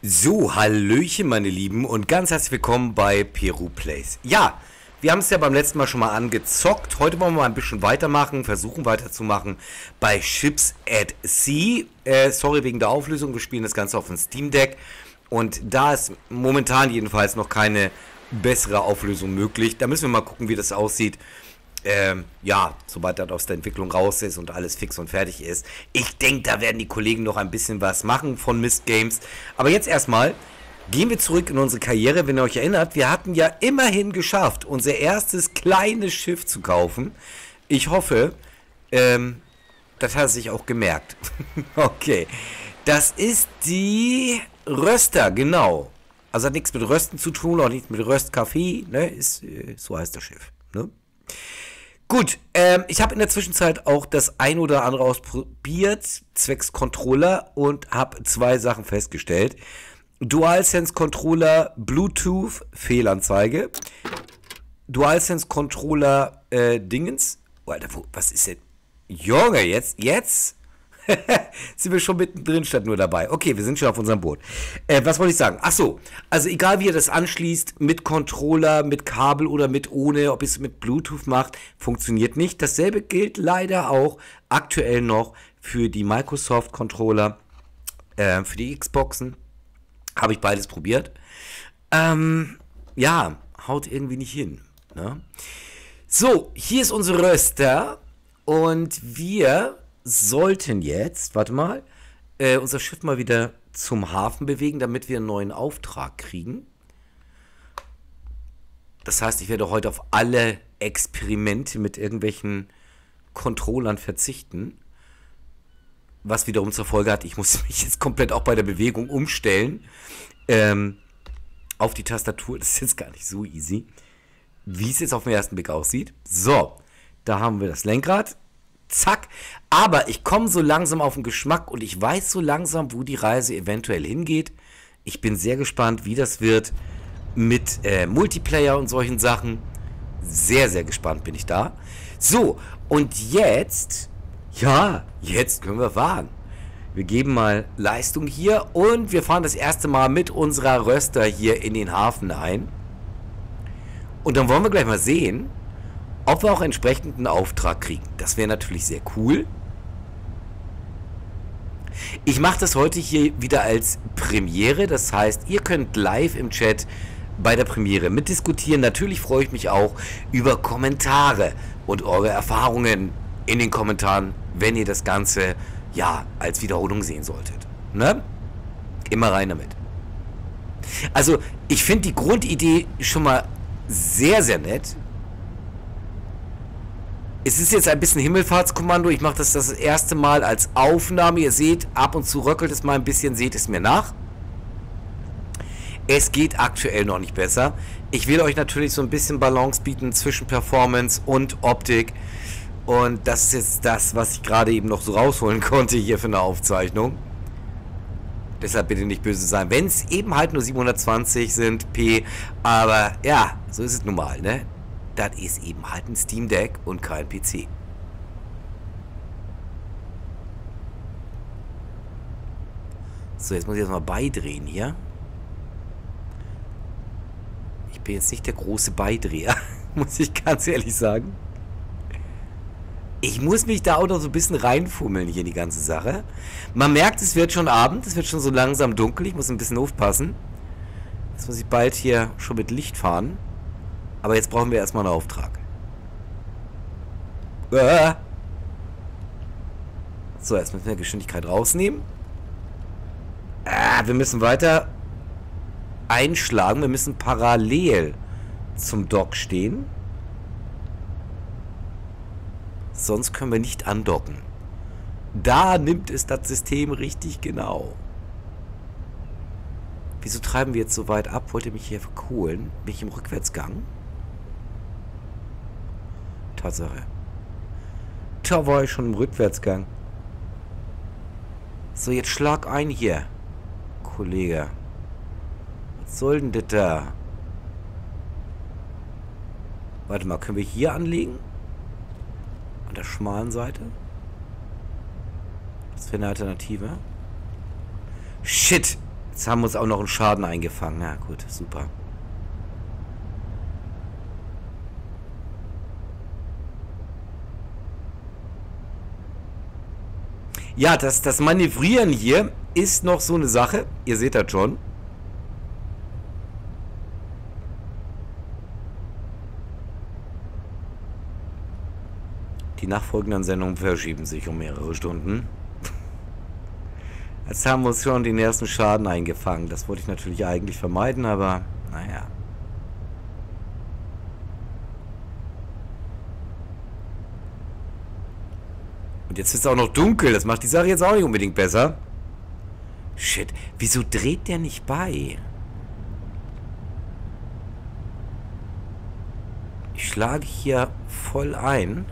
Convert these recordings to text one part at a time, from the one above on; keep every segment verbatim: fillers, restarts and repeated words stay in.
So, hallöchen meine Lieben und ganz herzlich willkommen bei Peru Plays. Ja, wir haben es ja beim letzten Mal schon mal angezockt. Heute wollen wir mal ein bisschen weitermachen, versuchen weiterzumachen bei Ships at Sea. Äh, sorry wegen der Auflösung, wir spielen das Ganze auf dem Steam Deck. Und da ist momentan jedenfalls noch keine bessere Auflösung möglich. Da müssen wir mal gucken, wie das aussieht. Ähm, ja, sobald das aus der Entwicklung raus ist und alles fix und fertig ist. Ich denke, da werden die Kollegen noch ein bisschen was machen von Mist Games. Aber jetzt erstmal gehen wir zurück in unsere Karriere. Wenn ihr euch erinnert, wir hatten ja immerhin geschafft, unser erstes kleines Schiff zu kaufen. Ich hoffe, ähm, das hat er sich auch gemerkt. Okay, das ist die Röster, genau. Also hat nichts mit Rösten zu tun, auch nichts mit Röstkaffee, ne? Ist, äh, so heißt das Schiff, ne? Gut, ähm, ich habe in der Zwischenzeit auch das ein oder andere ausprobiert, zwecks Controller, und habe zwei Sachen festgestellt. DualSense Controller Bluetooth Fehlanzeige. DualSense Controller äh, Dingens. Oh, Alter, wo, was ist denn? Junge, jetzt, jetzt? Sind wir schon mittendrin statt nur dabei. Okay, wir sind schon auf unserem Boot. Äh, was wollte ich sagen? Ach so, also egal wie ihr das anschließt, mit Controller, mit Kabel oder mit ohne, ob ihr es mit Bluetooth macht, funktioniert nicht. Dasselbe gilt leider auch aktuell noch für die Microsoft Controller, äh, für die Xboxen. Habe ich beides probiert. Ähm, ja, haut irgendwie nicht hin. Ne? So, hier ist unsere Röster und wir sollten jetzt, warte mal, äh, unser Schiff mal wieder zum Hafen bewegen, damit wir einen neuen Auftrag kriegen. Das heißt, ich werde heute auf alle Experimente mit irgendwelchen Controllern verzichten. Was wiederum zur Folge hat, ich muss mich jetzt komplett auch bei der Bewegung umstellen. Ähm, auf die Tastatur, das ist jetzt gar nicht so easy, wie es jetzt auf den ersten Blick aussieht. So, da haben wir das Lenkrad. Zack, aber ich komme so langsam auf den Geschmack und ich weiß so langsam, wo die Reise eventuell hingeht. Ich bin sehr gespannt, wie das wird mit äh, Multiplayer und solchen Sachen. Sehr, sehr gespannt bin ich da. So, und jetzt, ja, jetzt können wir fahren. Wir geben mal Leistung hier und wir fahren das erste Mal mit unserer Röster hier in den Hafen ein. Und dann wollen wir gleich mal sehen, ob wir auch entsprechend einen Auftrag kriegen. Das wäre natürlich sehr cool. Ich mache das heute hier wieder als Premiere. Das heißt, ihr könnt live im Chat bei der Premiere mitdiskutieren. Natürlich freue ich mich auch über Kommentare und eure Erfahrungen in den Kommentaren, wenn ihr das Ganze ja als Wiederholung sehen solltet. Ne? Immer rein damit. Also, ich finde die Grundidee schon mal sehr, sehr nett. Es ist jetzt ein bisschen Himmelfahrtskommando. Ich mache das das erste Mal als Aufnahme. Ihr seht, ab und zu röckelt es mal ein bisschen. Seht es mir nach. Es geht aktuell noch nicht besser. Ich will euch natürlich so ein bisschen Balance bieten zwischen Performance und Optik. Und das ist jetzt das, was ich gerade eben noch so rausholen konnte hier für eine Aufzeichnung. Deshalb bitte nicht böse sein. Wenn es eben halt nur siebenhundertzwanzig sind P. Aber ja, so ist es nun mal, ne? Das ist eben halt ein Steam Deck und kein P C. So, jetzt muss ich erstmal beidrehen hier. Ich bin jetzt nicht der große Beidreher, muss ich ganz ehrlich sagen. Ich muss mich da auch noch so ein bisschen reinfummeln hier in die ganze Sache. Man merkt, es wird schon Abend, es wird schon so langsam dunkel. Ich muss ein bisschen aufpassen. Jetzt muss ich bald hier schon mit Licht fahren. Aber jetzt brauchen wir erstmal einen Auftrag. Äh. So, jetzt müssen wir Geschwindigkeit rausnehmen. Ah, wir müssen weiter einschlagen. Wir müssen parallel zum Dock stehen. Sonst können wir nicht andocken. Da nimmt es das System richtig genau. Wieso treiben wir jetzt so weit ab? Wollt ihr mich hier verkohlen? Bin ich im Rückwärtsgang? Tatsache. Da war ich schon im Rückwärtsgang. So, jetzt schlag ein hier, Kollege. Was soll denn das da? Warte mal, können wir hier anlegen? An der schmalen Seite? Das wäre eine Alternative. Shit! Jetzt haben wir uns auch noch einen Schaden eingefangen. Ja gut, super. Ja, das, das Manövrieren hier ist noch so eine Sache. Ihr seht das schon. Die nachfolgenden Sendungen verschieben sich um mehrere Stunden. Jetzt haben wir uns schon den ersten Schaden eingefangen. Das wollte ich natürlich eigentlich vermeiden, aber naja. Und jetzt ist es auch noch dunkel. Das macht die Sache jetzt auch nicht unbedingt besser. Shit. Wieso dreht der nicht bei? Ich schlage hier voll ein.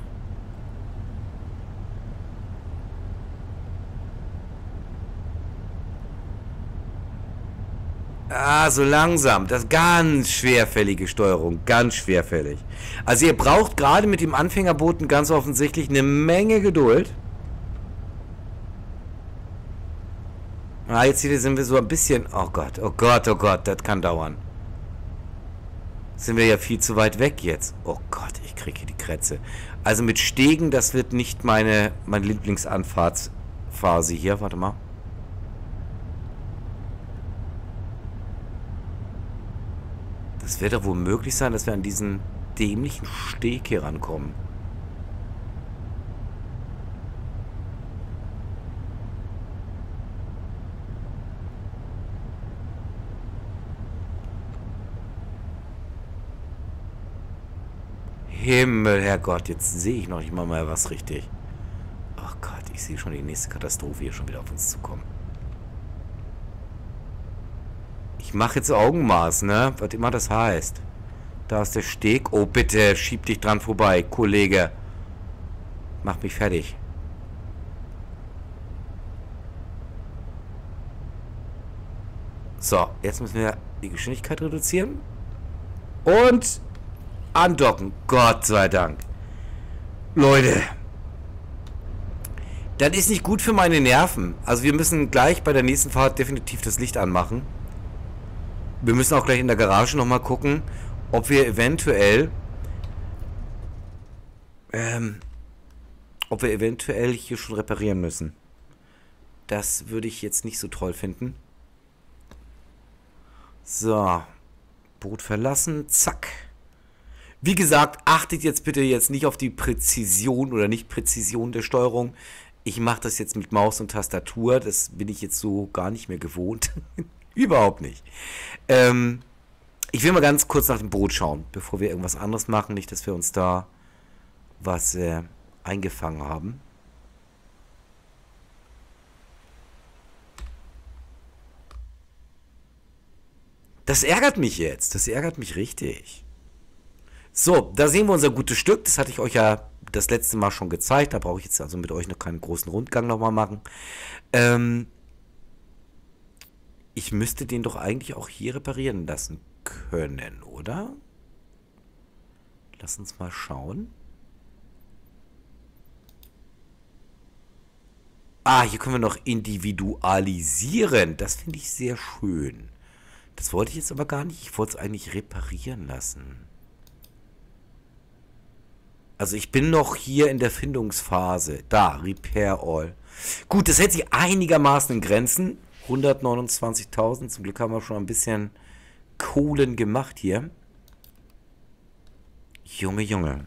Ah, so langsam. Das ist ganz schwerfällige Steuerung. Ganz schwerfällig. Also ihr braucht gerade mit dem Anfängerbooten ganz offensichtlich eine Menge Geduld. Ah, jetzt hier sind wir so ein bisschen... Oh Gott, oh Gott, oh Gott, das kann dauern. Sind wir ja viel zu weit weg jetzt. Oh Gott, ich kriege hier die Krätze. Also mit Stegen, das wird nicht meine, meine Lieblingsanfahrtsphase hier. Warte mal. Das wird doch wohl möglich sein, dass wir an diesen dämlichen Steg hier rankommen. Himmel, Herrgott, jetzt sehe ich noch nicht mal mehr was richtig. Ach Gott, ich sehe schon die nächste Katastrophe hier schon wieder auf uns zukommen. Ich mache jetzt Augenmaß, ne? Was immer das heißt. Da ist der Steg. Oh, bitte, schieb dich dran vorbei, Kollege. Mach mich fertig. So, jetzt müssen wir die Geschwindigkeit reduzieren. Und andocken. Gott sei Dank. Leute. Das ist nicht gut für meine Nerven. Also wir müssen gleich bei der nächsten Fahrt definitiv das Licht anmachen. Wir müssen auch gleich in der Garage nochmal gucken, ob wir eventuell ähm, ob wir eventuell hier schon reparieren müssen. Das würde ich jetzt nicht so toll finden. So. Boot verlassen. Zack. Wie gesagt, achtet jetzt bitte jetzt nicht auf die Präzision oder Nicht-Präzision der Steuerung. Ich mache das jetzt mit Maus und Tastatur. Das bin ich jetzt so gar nicht mehr gewohnt. Überhaupt nicht. Ähm, ich will mal ganz kurz nach dem Boot schauen, bevor wir irgendwas anderes machen. Nicht, dass wir uns da was äh, eingefangen haben. Das ärgert mich jetzt. Das ärgert mich richtig. So, da sehen wir unser gutes Stück. Das hatte ich euch ja das letzte Mal schon gezeigt. Da brauche ich jetzt also mit euch noch keinen großen Rundgang nochmal machen. Ähm... Ich müsste den doch eigentlich auch hier reparieren lassen können, oder? Lass uns mal schauen. Ah, hier können wir noch individualisieren. Das finde ich sehr schön. Das wollte ich jetzt aber gar nicht. Ich wollte es eigentlich reparieren lassen. Also ich bin noch hier in der Findungsphase. Da, Repair All. Gut, das hält sich einigermaßen in Grenzen. hundertneunundzwanzigtausend. Zum Glück haben wir schon ein bisschen Kohlen gemacht hier. Junge, Junge.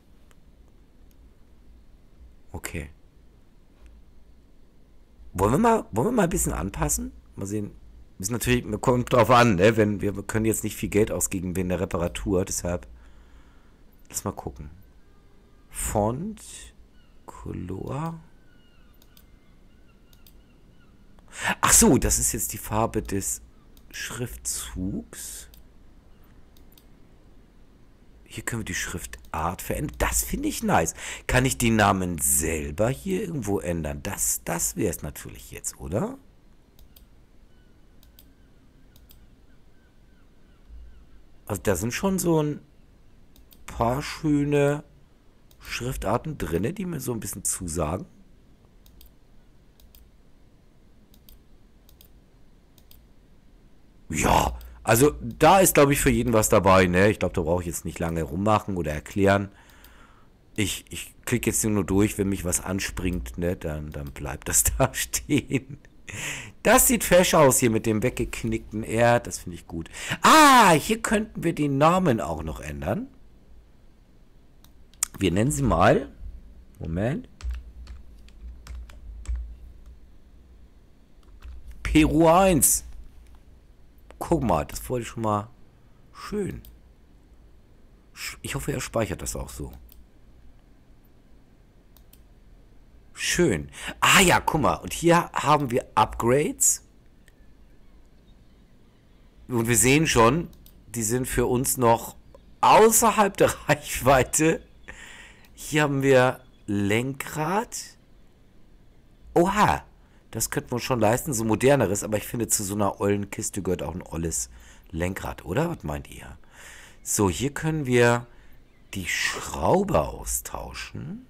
Okay. Wollen wir mal, wollen wir mal ein bisschen anpassen? Mal sehen. Ist natürlich, kommt drauf an, ne? Wenn, wir können jetzt nicht viel Geld ausgeben wegen der Reparatur, deshalb. Lass mal gucken. Font. Color. Ach so, das ist jetzt die Farbe des Schriftzugs. Hier können wir die Schriftart verändern. Das finde ich nice. Kann ich den Namen selber hier irgendwo ändern? Das, das wäre es natürlich jetzt, oder? Also da sind schon so ein paar schöne Schriftarten drin, die mir so ein bisschen zusagen. Ja, also da ist, glaube ich, für jeden was dabei, ne? Ich glaube, da brauche ich jetzt nicht lange rummachen oder erklären. Ich, ich klicke jetzt nur durch, wenn mich was anspringt, ne? Dann, dann bleibt das da stehen. Das sieht fesch aus hier mit dem weggeknickten R. Das finde ich gut. Ah, hier könnten wir den Namen auch noch ändern. Wir nennen sie mal. Moment. Peru eins. Guck mal, das wollte ich schon mal. Schön. Ich hoffe, er speichert das auch so. Schön. Ah ja, guck mal. Und hier haben wir Upgrades. Und wir sehen schon, die sind für uns noch außerhalb der Reichweite. Hier haben wir Lenkrad. Oha. Das könnten wir uns schon leisten, so moderneres. Aber ich finde, zu so einer ollen Kiste gehört auch ein olles Lenkrad, oder? Was meint ihr? So, hier können wir die Schraube austauschen.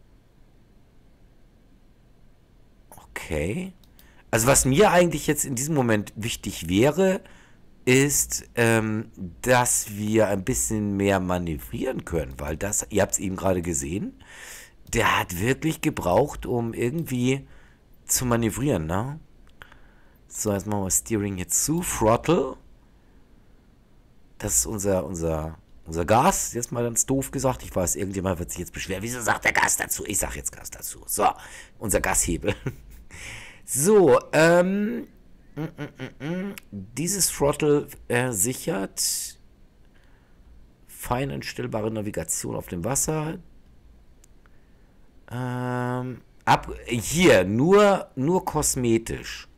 Okay. Also was mir eigentlich jetzt in diesem Moment wichtig wäre, ist, ähm, dass wir ein bisschen mehr manövrieren können, weil das, ihr habt es eben gerade gesehen, der hat wirklich gebraucht, um irgendwie zu manövrieren, ne? So, jetzt machen wir Steering hier zu, Throttle. Das ist unser, unser, unser Gas, jetzt mal ganz doof gesagt. Ich weiß, irgendjemand wird sich jetzt beschweren. Wieso sagt der Gas dazu? Ich sag jetzt Gas dazu. So, unser Gashebel. So, ähm, mm, mm, mm, dieses Throttle äh, sichert fein einstellbare Navigation auf dem Wasser. Ähm, ab, hier, nur, nur kosmetisch.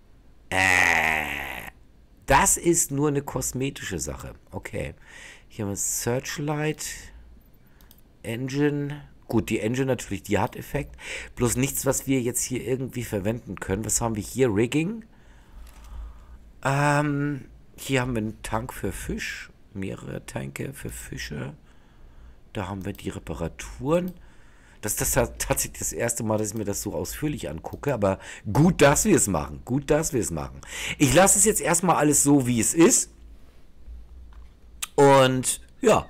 Äh, das ist nur eine kosmetische Sache. Okay. Hier haben wir Searchlight, Engine. Gut, die Engine natürlich, die hat Effekt. Bloß nichts, was wir jetzt hier irgendwie verwenden können. Was haben wir hier? Rigging. Ähm, hier haben wir einen Tank für Fisch. Mehrere Tanke für Fische. Da haben wir die Reparaturen. Das ist das tatsächlich das erste Mal, dass ich mir das so ausführlich angucke. Aber gut, dass wir es machen. Gut, dass wir es machen. Ich lasse es jetzt erstmal alles so, wie es ist. Und ja.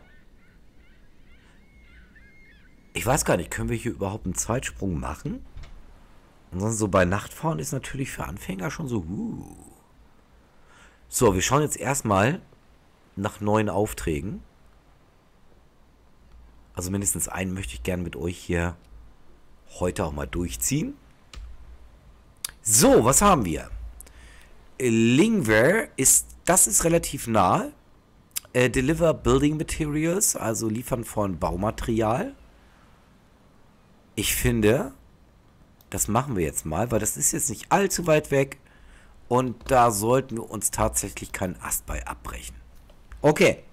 Ich weiß gar nicht, können wir hier überhaupt einen Zeitsprung machen? Ansonsten so bei Nachtfahren ist natürlich für Anfänger schon so. Uh. So, wir schauen jetzt erstmal nach neuen Aufträgen. Also mindestens einen möchte ich gerne mit euch hier heute auch mal durchziehen. So, was haben wir? Lingware ist, das ist relativ nahe. Äh, deliver Building Materials, also liefern von Baumaterial. Ich finde, das machen wir jetzt mal, weil das ist jetzt nicht allzu weit weg und da sollten wir uns tatsächlich keinen Ast bei abbrechen. Okay.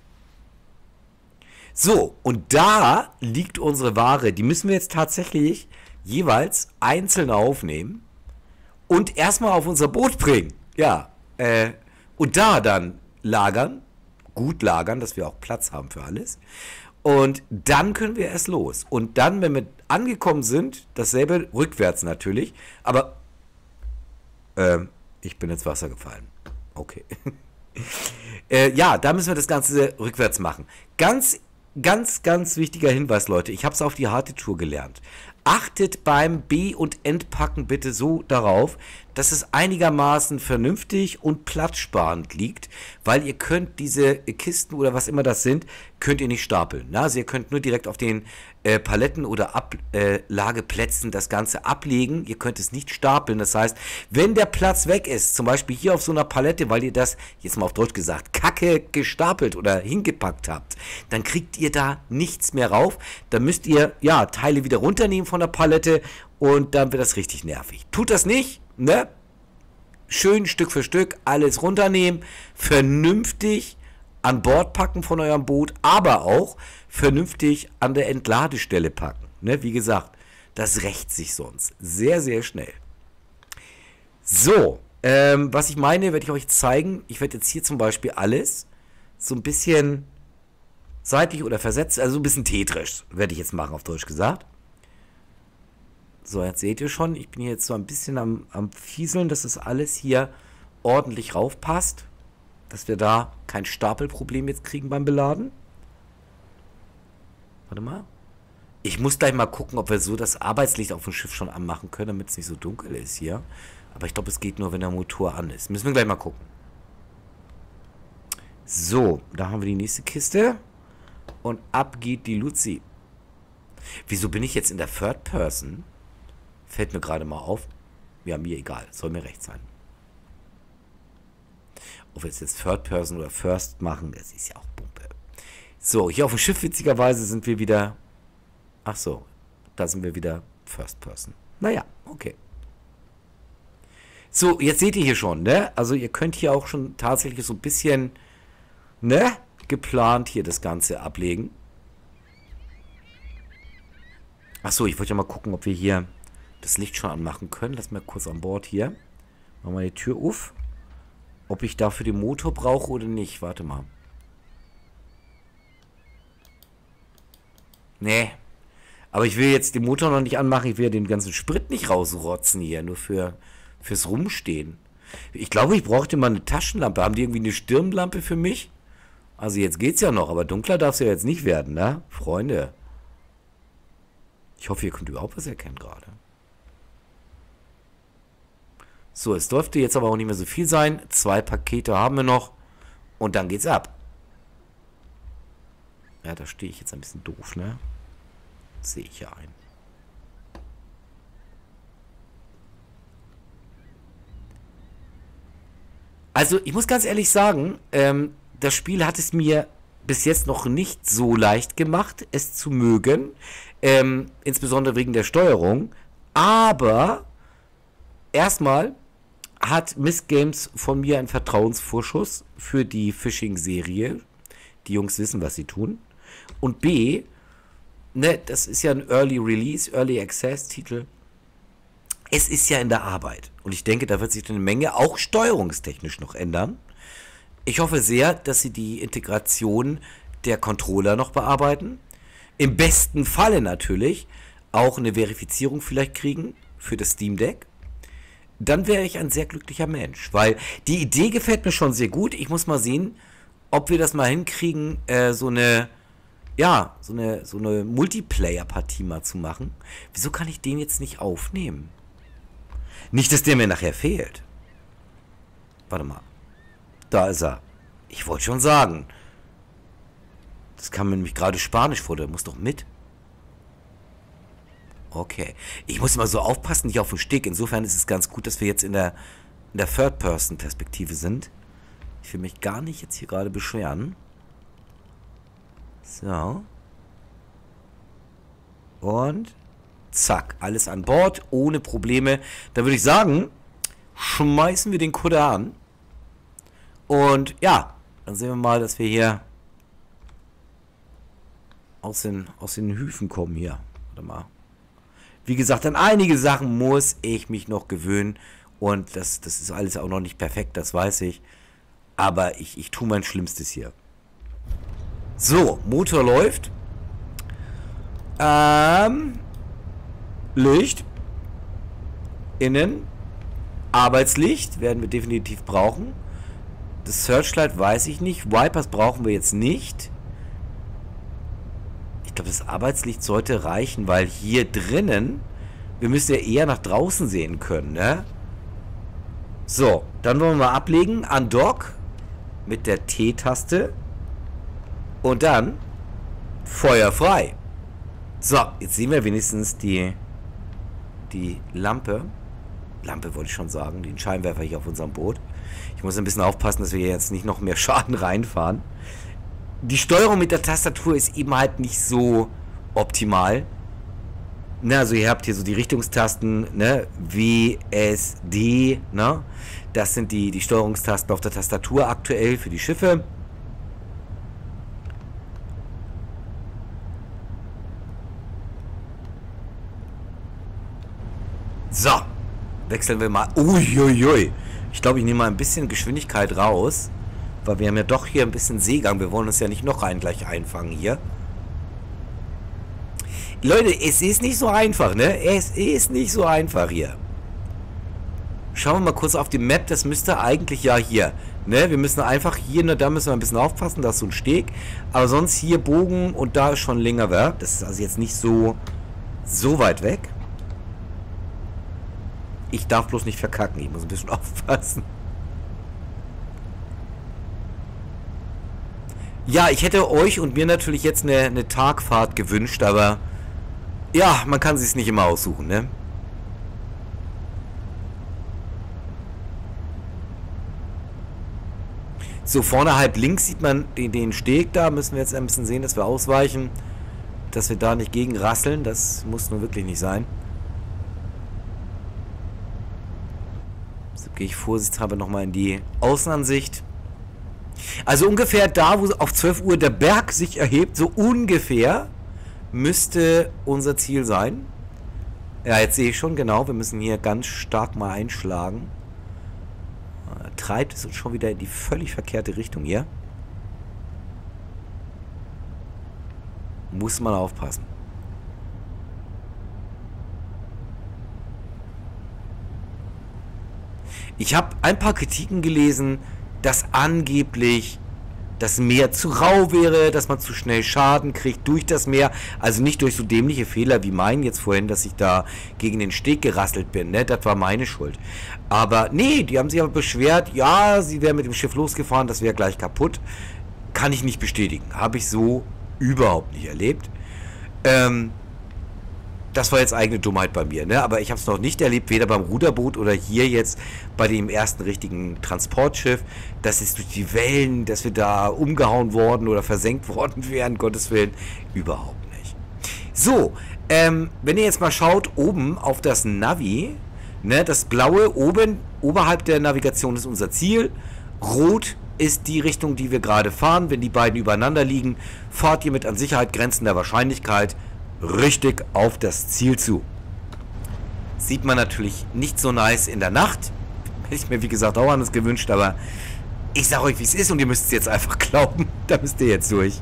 So, und da liegt unsere Ware. Die müssen wir jetzt tatsächlich jeweils einzeln aufnehmen und erstmal auf unser Boot bringen. Ja, äh, und da dann lagern, gut lagern, dass wir auch Platz haben für alles. Und dann können wir erst los. Und dann, wenn wir angekommen sind, dasselbe rückwärts natürlich, aber ähm, ich bin ins Wasser gefallen. Okay. äh, ja, da müssen wir das Ganze rückwärts machen. Ganz, ganz, ganz wichtiger Hinweis, Leute. Ich habe es auf die harte Tour gelernt. Achtet beim Be- und Entpacken bitte so darauf, dass es einigermaßen vernünftig und platzsparend liegt, weil ihr könnt diese Kisten oder was immer das sind, könnt ihr nicht stapeln. Ne? Also ihr könnt nur direkt auf den äh, Paletten oder Ablageplätzen äh, das Ganze ablegen. Ihr könnt es nicht stapeln. Das heißt, wenn der Platz weg ist, zum Beispiel hier auf so einer Palette, weil ihr das, jetzt mal auf Deutsch gesagt, kacke gestapelt oder hingepackt habt, dann kriegt ihr da nichts mehr rauf. Dann müsst ihr, ja, Teile wieder runternehmen von der Palette und dann wird das richtig nervig. Tut das nicht, ne? Schön Stück für Stück alles runternehmen, vernünftig an Bord packen von eurem Boot, aber auch vernünftig an der Entladestelle packen. Ne? Wie gesagt, das rächt sich sonst sehr, sehr schnell. So, ähm, was ich meine, werde ich euch zeigen. Ich werde jetzt hier zum Beispiel alles so ein bisschen seitlich oder versetzt, also ein bisschen tetrisch, werde ich jetzt machen, auf Deutsch gesagt. So, jetzt seht ihr schon, ich bin hier jetzt so ein bisschen am, am Fieseln, dass das alles hier ordentlich raufpasst. dass wir da kein Stapelproblem jetzt kriegen beim Beladen. Warte mal. Ich muss gleich mal gucken, ob wir so das Arbeitslicht auf dem Schiff schon anmachen können, damit es nicht so dunkel ist hier. Aber ich glaube, es geht nur, wenn der Motor an ist. Müssen wir gleich mal gucken. So, da haben wir die nächste Kiste. Und ab geht die Luzi. Wieso bin ich jetzt in der Third Person? Fällt mir gerade mal auf. Ja, mir egal. Soll mir recht sein. Ob wir es jetzt Third Person oder First machen, das ist ja auch Pumpe. So, hier auf dem Schiff, witzigerweise, sind wir wieder... Ach so, da sind wir wieder First Person. Naja, okay. So, jetzt seht ihr hier schon, ne? Also ihr könnt hier auch schon tatsächlich so ein bisschen, ne? Geplant hier das Ganze ablegen. Ach so, ich wollte ja mal gucken, ob wir hier das Licht schon anmachen können. Lass mal kurz an Bord hier. Machen wir die Tür auf. Ob ich dafür den Motor brauche oder nicht. Warte mal. Nee. Aber ich will jetzt den Motor noch nicht anmachen. Ich will den ganzen Sprit nicht rausrotzen hier. Nur für fürs Rumstehen. Ich glaube, ich brauchte mal eine Taschenlampe. Haben die irgendwie eine Stirnlampe für mich? Also jetzt geht's ja noch. Aber dunkler darf es ja jetzt nicht werden, ne? Freunde. Ich hoffe, ihr könnt überhaupt was erkennen gerade. So, es dürfte jetzt aber auch nicht mehr so viel sein. Zwei Pakete haben wir noch. Und dann geht's ab. Ja, da stehe ich jetzt ein bisschen doof, ne? Sehe ich ja ein. Also, ich muss ganz ehrlich sagen, ähm, das Spiel hat es mir bis jetzt noch nicht so leicht gemacht, es zu mögen. Ähm, insbesondere wegen der Steuerung. Aber erstmal hat Miss Games von mir einen Vertrauensvorschuss für die Phishing-Serie. Die Jungs wissen, was sie tun. Und B, ne, das ist ja ein Early Release, Early Access Titel. Es ist ja in der Arbeit. Und ich denke, da wird sich eine Menge auch steuerungstechnisch noch ändern. Ich hoffe sehr, dass sie die Integration der Controller noch bearbeiten. Im besten Falle natürlich auch eine Verifizierung vielleicht kriegen für das Steam Deck. Dann wäre ich ein sehr glücklicher Mensch, weil die Idee gefällt mir schon sehr gut. Ich muss mal sehen, ob wir das mal hinkriegen, äh, so eine, ja, so eine, so eine Multiplayer-Partie mal zu machen. Wieso kann ich den jetzt nicht aufnehmen? Nicht, dass der mir nachher fehlt. Warte mal. Da ist er. Ich wollte schon sagen. Das kam mir nämlich gerade Spanisch vor, der muss doch mit. Okay. Ich muss immer so aufpassen, nicht auf den Steg. Insofern ist es ganz gut, dass wir jetzt in der, in der Third-Person-Perspektive sind. Ich will mich gar nicht jetzt hier gerade beschweren. So. Und zack, alles an Bord, ohne Probleme. Da würde ich sagen, schmeißen wir den Kutter an. Und ja, dann sehen wir mal, dass wir hier aus den, aus den Hüfen kommen hier. Warte mal. Wie gesagt, an einige Sachen muss ich mich noch gewöhnen. Und das, das ist alles auch noch nicht perfekt, das weiß ich. Aber ich, ich tue mein Schlimmstes hier. So, Motor läuft. Ähm, Licht. Innen. Arbeitslicht werden wir definitiv brauchen. Das Searchlight weiß ich nicht. Wipers brauchen wir jetzt nicht. Ich glaube, das Arbeitslicht sollte reichen, weil hier drinnen, wir müssen ja eher nach draußen sehen können, ne? So, dann wollen wir mal ablegen. Undock mit der T-Taste. Und dann Feuer frei. So, jetzt sehen wir wenigstens die, die Lampe. Lampe wollte ich schon sagen, den Scheinwerfer hier auf unserem Boot. Ich muss ein bisschen aufpassen, dass wir jetzt nicht noch mehr Schaden reinfahren. Die Steuerung mit der Tastatur ist eben halt nicht so optimal. Ne, also ihr habt hier so die Richtungstasten, ne, W, S, D, ne. Das sind die, die Steuerungstasten auf der Tastatur aktuell für die Schiffe. So, wechseln wir mal. Uiuiui. Ich glaube, ich nehme mal ein bisschen Geschwindigkeit raus. Weil wir haben ja doch hier ein bisschen Seegang. Wir wollen uns ja nicht noch rein gleich einfangen hier. Leute, es ist nicht so einfach, ne? Es ist nicht so einfach hier. Schauen wir mal kurz auf die Map. Das müsste eigentlich ja hier. Ne? Wir müssen einfach hier, ne, da müssen wir ein bisschen aufpassen. Da ist so ein Steg. Aber sonst hier Bogen und da ist schon länger Werk. Das ist also jetzt nicht so, so weit weg. Ich darf bloß nicht verkacken. Ich muss ein bisschen aufpassen. Ja, ich hätte euch und mir natürlich jetzt eine, eine Tagfahrt gewünscht, aber ja, man kann sich es nicht immer aussuchen, ne? So, vorne halb links sieht man den, den Steg da. Müssen wir jetzt ein bisschen sehen, dass wir ausweichen. Dass wir da nicht gegen rasseln. Das muss nun wirklich nicht sein. So, gehe ich vorsichtshalber nochmal in die Außenansicht. Also ungefähr da, wo auf zwölf Uhr der Berg sich erhebt, so ungefähr müsste unser Ziel sein. Ja, jetzt sehe ich schon, genau. Wir müssen hier ganz stark mal einschlagen. Treibt es uns schon wieder in die völlig verkehrte Richtung hier. Muss man aufpassen. Ich habe ein paar Kritiken gelesen, dass angeblich das Meer zu rau wäre, dass man zu schnell Schaden kriegt durch das Meer. Also nicht durch so dämliche Fehler wie meinen jetzt vorhin, dass ich da gegen den Steg gerasselt bin. Ne? Das war meine Schuld. Aber nee, die haben sich aber beschwert, ja, sie wären mit dem Schiff losgefahren, das wäre gleich kaputt. Kann ich nicht bestätigen. Habe ich so überhaupt nicht erlebt. Ähm... Das war jetzt eigene Dummheit bei mir, ne? Aber ich habe es noch nicht erlebt, weder beim Ruderboot oder hier jetzt bei dem ersten richtigen Transportschiff, dass es durch die Wellen, dass wir da umgehauen worden oder versenkt worden wären, Gottes Willen, überhaupt nicht. So, ähm, wenn ihr jetzt mal schaut, oben auf das Navi, ne, das blaue oben, oberhalb der Navigation ist unser Ziel, rot ist die Richtung, die wir gerade fahren. Wenn die beiden übereinander liegen, fahrt ihr mit an Sicherheit grenzender Wahrscheinlichkeit richtig auf das Ziel zu. Sieht man natürlich nicht so nice in der Nacht. Hätte ich mir, wie gesagt, auch anders gewünscht, aber ich sage euch, wie es ist und ihr müsst es jetzt einfach glauben. Da müsst ihr jetzt durch.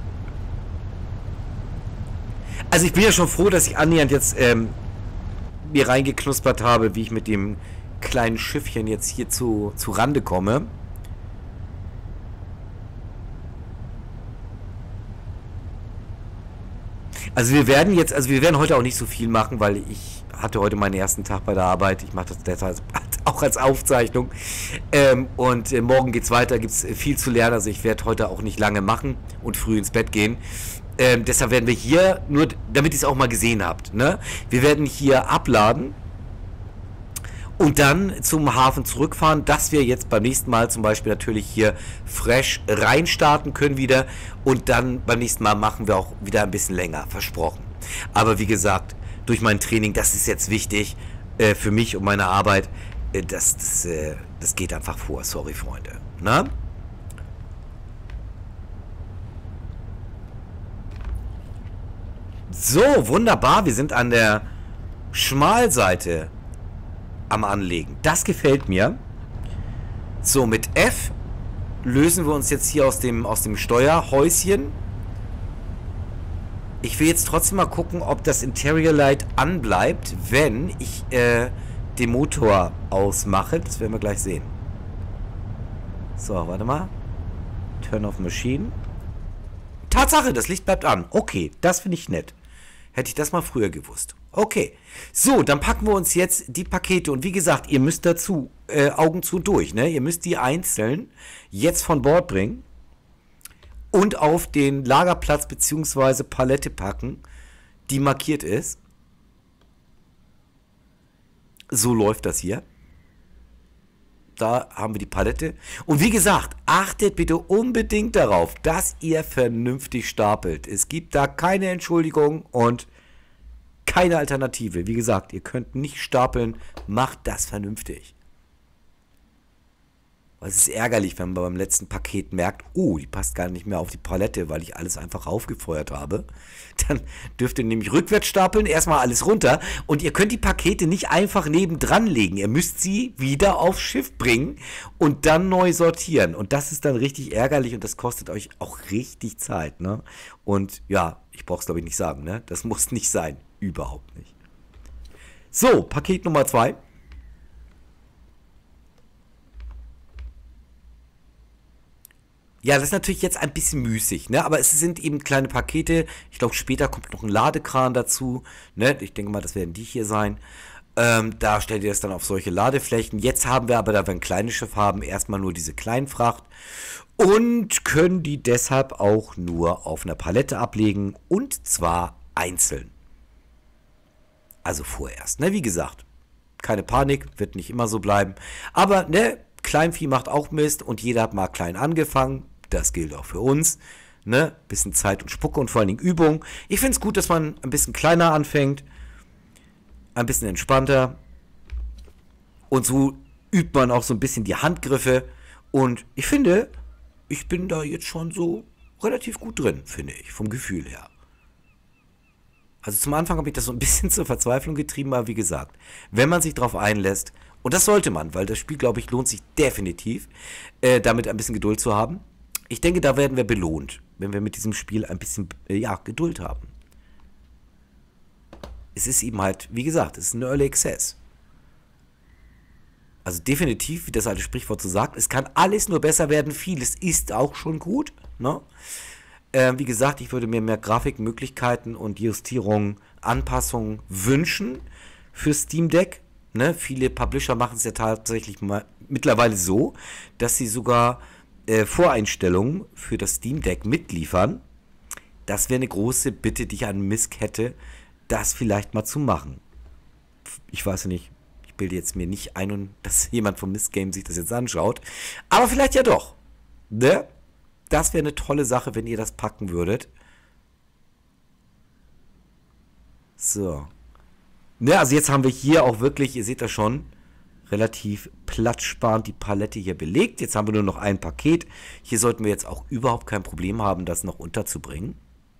Also ich bin ja schon froh, dass ich annähernd jetzt ähm, mir reingeknuspert habe, wie ich mit dem kleinen Schiffchen jetzt hier zu, zu Rande komme. Also wir werden jetzt, also wir werden heute auch nicht so viel machen, weil ich hatte heute meinen ersten Tag bei der Arbeit. Ich mache das derzeit auch als Aufzeichnung. Ähm, und äh, morgen geht's weiter, gibt es viel zu lernen. Also ich werde heute auch nicht lange machen und früh ins Bett gehen. Ähm, deshalb werden wir hier, nur damit ihr es auch mal gesehen habt, ne? Wir werden hier abladen und dann zum Hafen zurückfahren, dass wir jetzt beim nächsten Mal zum Beispiel natürlich hier fresh reinstarten können wieder. Und dann beim nächsten Mal machen wir auch wieder ein bisschen länger, versprochen. Aber wie gesagt, durch mein Training, das ist jetzt wichtig äh, für mich und meine Arbeit. Äh, das, das, äh, das geht einfach vor, sorry Freunde. Na? So, wunderbar, wir sind an der Schmalseite am Anlegen. Das gefällt mir. So, mit F lösen wir uns jetzt hier aus dem, aus dem Steuerhäuschen. Ich will jetzt trotzdem mal gucken, ob das Interior Light anbleibt, wenn ich äh, den Motor ausmache. Das werden wir gleich sehen. So, warte mal. Turn off Machine. Tatsache, das Licht bleibt an. Okay, das finde ich nett. Hätte ich das mal früher gewusst. Okay. So, dann packen wir uns jetzt die Pakete. Und wie gesagt, ihr müsst dazu äh, Augen zu durch. Ne? Ihr müsst die einzeln jetzt von Bord bringen und auf den Lagerplatz bzw. Palette packen, die markiert ist. So läuft das hier. Da haben wir die Palette. Und wie gesagt, achtet bitte unbedingt darauf, dass ihr vernünftig stapelt. Es gibt da keine Entschuldigung und keine Alternative. Wie gesagt, ihr könnt nicht stapeln. Macht das vernünftig. Weil es ist ärgerlich, wenn man beim letzten Paket merkt, oh, die passt gar nicht mehr auf die Palette, weil ich alles einfach raufgefeuert habe. Dann dürft ihr nämlich rückwärts stapeln, erstmal alles runter. Und ihr könnt die Pakete nicht einfach nebendran legen. Ihr müsst sie wieder aufs Schiff bringen und dann neu sortieren. Und das ist dann richtig ärgerlich und das kostet euch auch richtig Zeit, ne? Und ja, ich brauche es glaube ich nicht sagen, ne? Das muss nicht sein. Überhaupt nicht. So, Paket Nummer zwei. Ja, das ist natürlich jetzt ein bisschen müßig, ne? Aber es sind eben kleine Pakete. Ich glaube, später kommt noch ein Ladekran dazu, ne? Ich denke mal, das werden die hier sein. Ähm, da stellt ihr das dann auf solche Ladeflächen. Jetzt haben wir aber, da wir ein kleines Schiff haben, erstmal nur diese Kleinfracht und können die deshalb auch nur auf einer Palette ablegen und zwar einzeln. Also vorerst, ne? Wie gesagt, keine Panik, wird nicht immer so bleiben. Aber, ne? Kleinvieh macht auch Mist und jeder hat mal klein angefangen. Das gilt auch für uns. Ne? Bisschen Zeit und Spucke und vor allen Dingen Übung. Ich finde es gut, dass man ein bisschen kleiner anfängt. Ein bisschen entspannter. Und so übt man auch so ein bisschen die Handgriffe. Und ich finde, ich bin da jetzt schon so relativ gut drin, finde ich, vom Gefühl her. Also zum Anfang habe ich das so ein bisschen zur Verzweiflung getrieben, aber wie gesagt, wenn man sich darauf einlässt, und das sollte man, weil das Spiel, glaube ich, lohnt sich definitiv, äh, damit ein bisschen Geduld zu haben. Ich denke, da werden wir belohnt, wenn wir mit diesem Spiel ein bisschen, äh, ja, Geduld haben. Es ist eben halt, wie gesagt, es ist ein Early Access. Also definitiv, wie das alte Sprichwort so sagt, es kann alles nur besser werden, vieles ist auch schon gut, ne? Äh, wie gesagt, ich würde mir mehr Grafikmöglichkeiten und Justierungen, Anpassungen wünschen für Steam Deck. Ne? Viele Publisher machen es ja tatsächlich mal mittlerweile so, dass sie sogar äh, Voreinstellungen für das Steam Deck mitliefern. Das wäre eine große Bitte, die ich an Misk hätte, das vielleicht mal zu machen. Ich weiß ja nicht, ich bilde jetzt mir nicht ein, dass jemand vom Misk Game sich das jetzt anschaut. Aber vielleicht ja doch. Ne? Das wäre eine tolle Sache, wenn ihr das packen würdet. So. Ne, also jetzt haben wir hier auch wirklich, ihr seht das schon, relativ platzsparend die Palette hier belegt. Jetzt haben wir nur noch ein Paket. Hier sollten wir jetzt auch überhaupt kein Problem haben, das noch unterzubringen.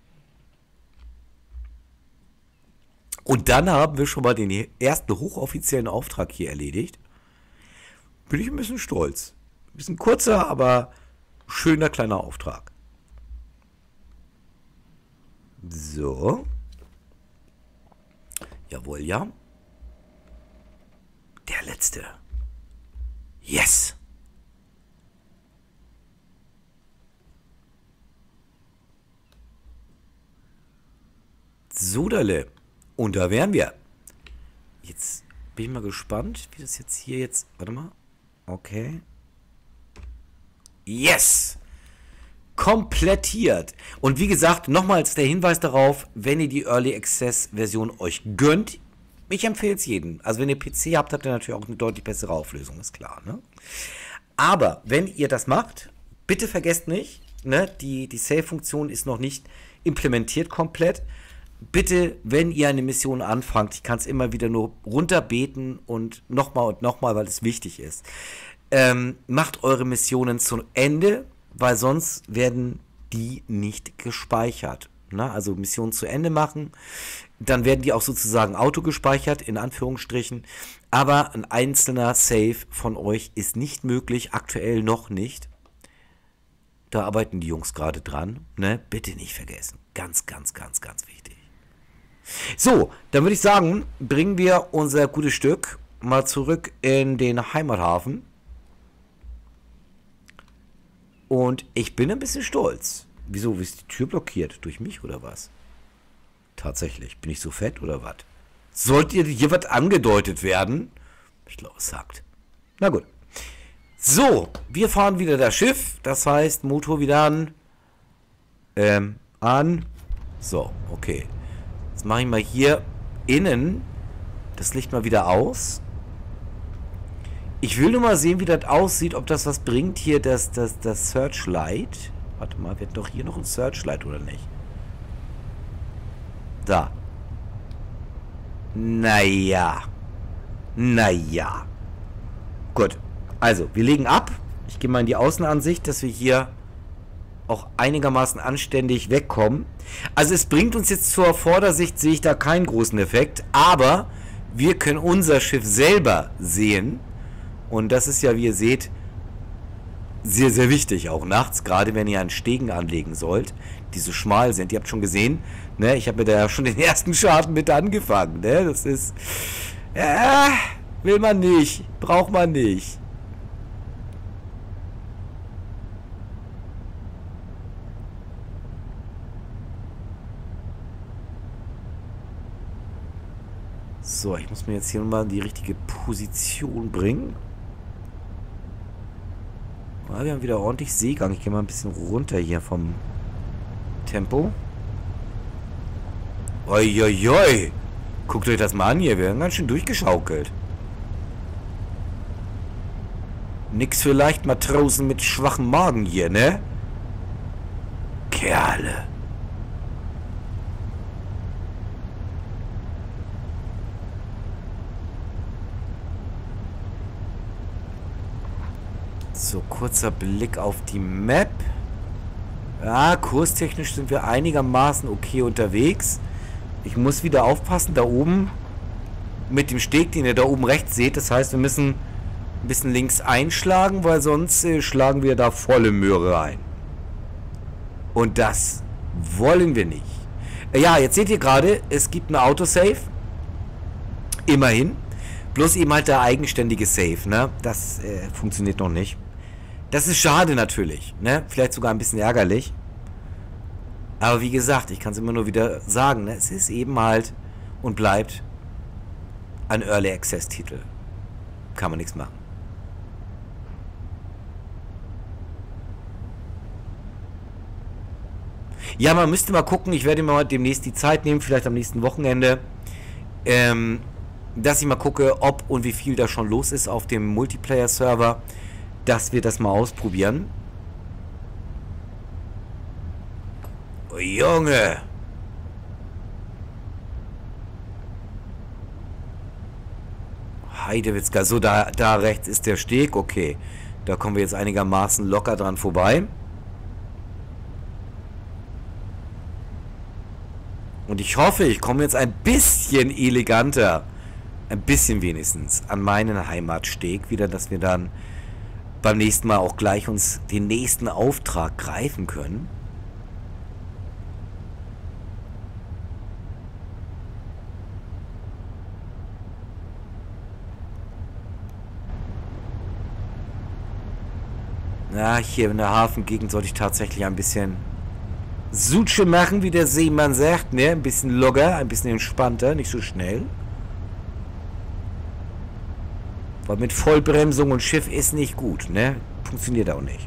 Und dann haben wir schon mal den ersten hochoffiziellen Auftrag hier erledigt. Bin ich ein bisschen stolz. Ein bisschen kurzer, aber schöner kleiner Auftrag. So. Jawohl, ja. Der letzte. Yes. Sodale. Und da wären wir. Jetzt bin ich mal gespannt, wie das jetzt hier jetzt... Warte mal. Okay. Yes! Komplettiert. Und wie gesagt, nochmals der Hinweis darauf, wenn ihr die Early Access Version euch gönnt, ich empfehle es jedem. Also wenn ihr P C habt, habt ihr natürlich auch eine deutlich bessere Auflösung, ist klar. Ne? Aber wenn ihr das macht, bitte vergesst nicht, ne, die, die Save-Funktion ist noch nicht implementiert komplett. Bitte, wenn ihr eine Mission anfangt, ich kann es immer wieder nur runterbeten und nochmal und nochmal, weil es wichtig ist. Ähm, macht eure Missionen zu Ende, weil sonst werden die nicht gespeichert. Na, also Missionen zu Ende machen, dann werden die auch sozusagen autogespeichert, in Anführungsstrichen. Aber ein einzelner Save von euch ist nicht möglich, aktuell noch nicht. Da arbeiten die Jungs gerade dran. Ne? Bitte nicht vergessen. Ganz, ganz, ganz, ganz wichtig. So, dann würde ich sagen, bringen wir unser gutes Stück mal zurück in den Heimathafen. Und ich bin ein bisschen stolz. Wieso, ist die Tür blockiert? Durch mich oder was? Tatsächlich. Bin ich so fett oder was? Sollte hier was angedeutet werden? Ich glaube, es sagt. Na gut. So, wir fahren wieder das Schiff. Das heißt, Motor wieder an. Ähm, an. So, okay. Jetzt mache ich mal hier innen das Licht mal wieder aus. Ich will nur mal sehen, wie das aussieht, ob das was bringt hier, das, das, das Searchlight. Warte mal, wird doch hier noch ein Searchlight oder nicht? Da. Naja. Naja. Gut. Also, wir legen ab. Ich gehe mal in die Außenansicht, dass wir hier auch einigermaßen anständig wegkommen. Also es bringt uns jetzt zur Vordersicht, sehe ich da keinen großen Effekt, aber wir können unser Schiff selber sehen. Und das ist ja, wie ihr seht, sehr, sehr wichtig, auch nachts, gerade wenn ihr an Stegen anlegen sollt, die so schmal sind. Ihr habt schon gesehen, ne, ich habe mir da ja schon den ersten Schaden mit angefangen. Ne? Das ist, ja, will man nicht, braucht man nicht. So, ich muss mir jetzt hier mal in die richtige Position bringen. Ah, wir haben wieder ordentlich Seegang. Ich gehe mal ein bisschen runter hier vom Tempo. Uiuiui. Guckt euch das mal an hier. Wir werden ganz schön durchgeschaukelt. Nix für Leichtmatrosen mit schwachem Magen hier, ne? Kerle. So, kurzer Blick auf die Map. Ja, kurstechnisch sind wir einigermaßen okay unterwegs. Ich muss wieder aufpassen, da oben mit dem Steg, den ihr da oben rechts seht. Das heißt, wir müssen ein bisschen links einschlagen, weil sonst äh, schlagen wir da volle Möhre ein. Und das wollen wir nicht. Ja, jetzt seht ihr gerade, es gibt ein Autosave. Immerhin. Bloß eben halt der eigenständige Save, ne? Das äh, funktioniert noch nicht. Das ist schade natürlich, ne? Vielleicht sogar ein bisschen ärgerlich. Aber wie gesagt, ich kann es immer nur wieder sagen, ne? Es ist eben halt und bleibt ein Early Access Titel. Kann man nichts machen. Ja, man müsste mal gucken, ich werde mir mal demnächst die Zeit nehmen, vielleicht am nächsten Wochenende, ähm, dass ich mal gucke, ob und wie viel da schon los ist auf dem Multiplayer-Server, dass wir das mal ausprobieren. Oh, Junge! Heidewitzka, so da, da rechts ist der Steg, okay. Da kommen wir jetzt einigermaßen locker dran vorbei. Und ich hoffe, ich komme jetzt ein bisschen eleganter, ein bisschen wenigstens, an meinen Heimatsteg wieder, dass wir dann beim nächsten Mal auch gleich uns den nächsten Auftrag greifen können. Na, hier in der Hafengegend sollte ich tatsächlich ein bisschen Sutsche machen, wie der Seemann sagt, ne? Ein bisschen locker, ein bisschen entspannter, nicht so schnell. Weil mit Vollbremsung und Schiff ist nicht gut, ne? Funktioniert auch nicht.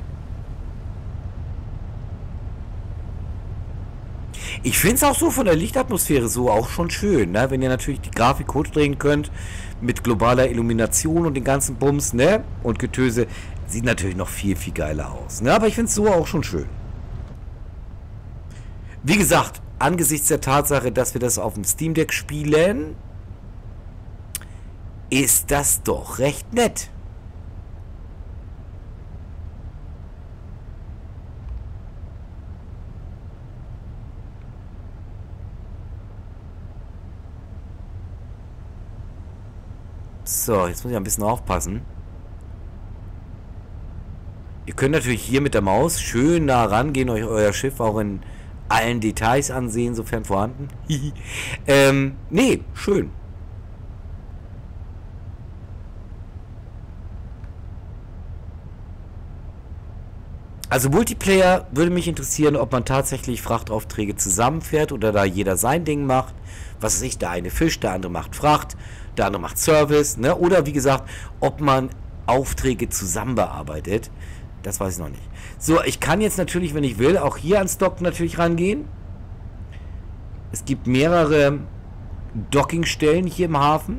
Ich finde es auch so von der Lichtatmosphäre so auch schon schön, ne? Wenn ihr natürlich die Grafik hochdrehen könnt, mit globaler Illumination und den ganzen Bums, ne? Und Getöse, sieht natürlich noch viel, viel geiler aus, ne? Aber ich finde es so auch schon schön. Wie gesagt, angesichts der Tatsache, dass wir das auf dem Steam Deck spielen, ist das doch recht nett. So, jetzt muss ich ein bisschen aufpassen. Ihr könnt natürlich hier mit der Maus schön nah rangehen, euch euer Schiff auch in allen Details ansehen, sofern vorhanden. ähm, nee, schön. Also Multiplayer würde mich interessieren, ob man tatsächlich Frachtaufträge zusammenfährt oder da jeder sein Ding macht. Was weiß ich, der eine fischt, der andere macht Fracht, der andere macht Service, ne? Oder wie gesagt, ob man Aufträge zusammen bearbeitet. Das weiß ich noch nicht. So, ich kann jetzt natürlich, wenn ich will, auch hier ans Dock natürlich rangehen. Es gibt mehrere Dockingstellen hier im Hafen.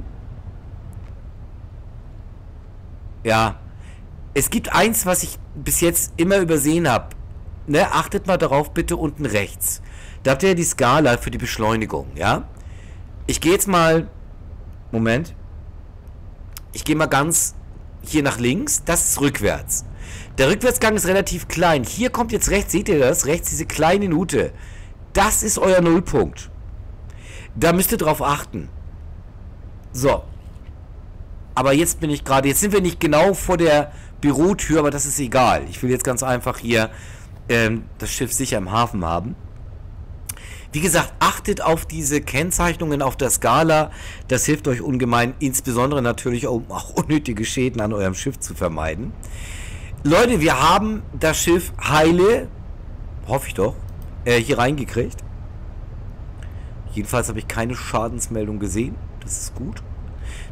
Ja. Es gibt eins, was ich bis jetzt immer übersehen habe. Ne, achtet mal darauf, bitte unten rechts. Da habt ihr ja die Skala für die Beschleunigung, ja? Ich gehe jetzt mal... Moment. Ich gehe mal ganz hier nach links. Das ist rückwärts. Der Rückwärtsgang ist relativ klein. Hier kommt jetzt rechts, seht ihr das? Rechts diese kleine Nute. Das ist euer Nullpunkt. Da müsst ihr drauf achten. So. Aber jetzt bin ich gerade... Jetzt sind wir nicht genau vor der Bürotür, aber das ist egal. Ich will jetzt ganz einfach hier ähm, das Schiff sicher im Hafen haben. Wie gesagt, achtet auf diese Kennzeichnungen auf der Skala. Das hilft euch ungemein, insbesondere natürlich, um auch unnötige Schäden an eurem Schiff zu vermeiden. Leute, wir haben das Schiff heile, hoffe ich doch, äh, hier reingekriegt. Jedenfalls habe ich keine Schadensmeldung gesehen. Das ist gut.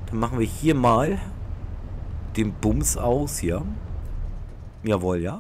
Dann machen wir hier mal den Bums aus, ja. Jawohl, ja.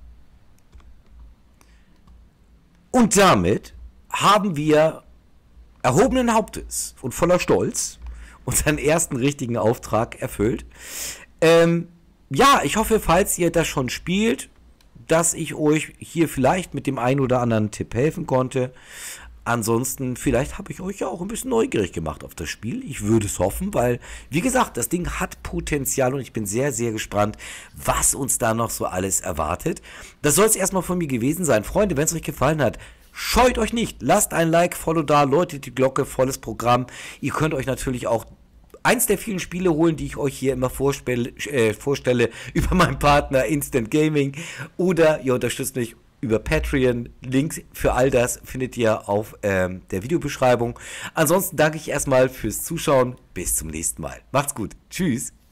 Und damit haben wir erhobenen Hauptes und voller Stolz unseren ersten richtigen Auftrag erfüllt. Ähm, ja, ich hoffe, falls ihr das schon spielt, dass ich euch hier vielleicht mit dem einen oder anderen Tipp helfen konnte. Ansonsten, vielleicht habe ich euch ja auch ein bisschen neugierig gemacht auf das Spiel. Ich würde es hoffen, weil, wie gesagt, das Ding hat Potenzial und ich bin sehr, sehr gespannt, was uns da noch so alles erwartet. Das soll es erstmal von mir gewesen sein. Freunde, wenn es euch gefallen hat, scheut euch nicht. Lasst ein Like, Follow da, läutet die Glocke, volles Programm. Ihr könnt euch natürlich auch eins der vielen Spiele holen, die ich euch hier immer vorstelle, äh, vorstelle über meinen Partner Instant Gaming. Oder ihr unterstützt mich über Patreon. Links für all das findet ihr auf ähm, der Videobeschreibung. Ansonsten danke ich erstmal fürs Zuschauen. Bis zum nächsten Mal. Macht's gut. Tschüss.